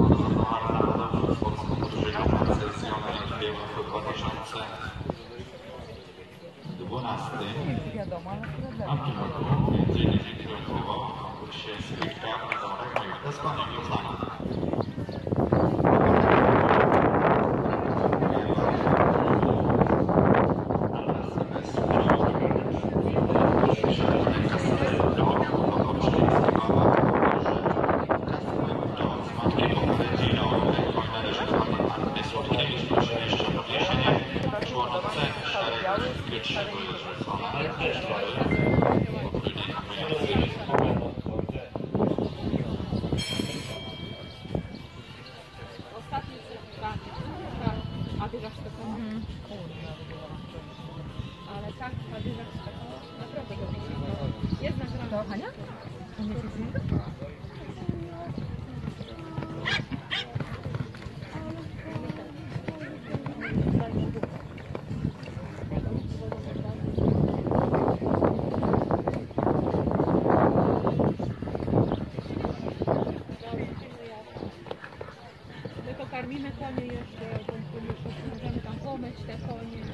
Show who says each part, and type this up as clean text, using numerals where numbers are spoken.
Speaker 1: Wiadomo, ale
Speaker 2: A w tym roku między innymi triumfował w konkursie Skripka na Zamorach Majorka z panem Józefem.
Speaker 3: A biegasz to samo? Ale tak, a biegasz to samo? Naprawdę go nie jest nagrane.
Speaker 1: To Hania? On jest z niego?
Speaker 3: My pokarmimy konie jeszcze, możemy tam pomyć te konie.